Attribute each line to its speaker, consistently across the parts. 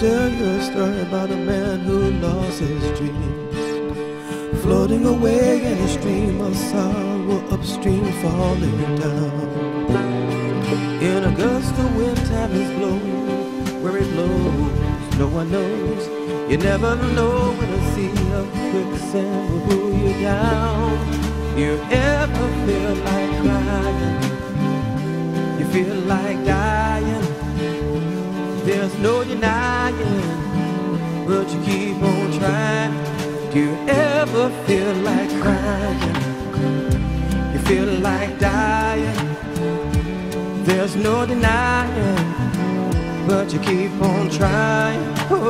Speaker 1: tell you a story about a man who lost his dreams, floating away in a stream of sorrow, upstream falling down. In a gust of wind, time is blowing, where it blows, no one knows. You never know when a sea of quicksand will pull you down. You ever feel like crying? You feel like dying? There's no denying, but you keep on trying. Do you ever feel like crying? You feel like dying? There's no denying, but you keep on trying.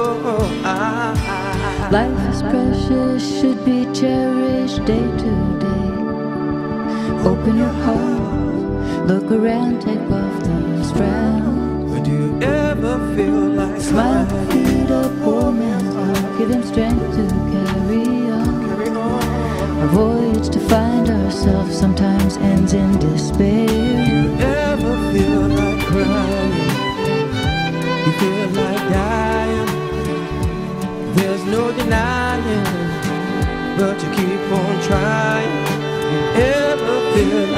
Speaker 2: Life is precious, should be cherished day to day. Open your heart, look around, take off those frowns.
Speaker 1: But do you ever feel like
Speaker 2: smile,
Speaker 1: crying?
Speaker 2: feed a poor man's heart, give him strength to carry on.
Speaker 1: Carry on.
Speaker 2: Our voyage to find ourselves sometimes ends in despair.
Speaker 1: Do you ever feel like crying? You feel like dying? There's no denying, but you keep on trying. You ever feel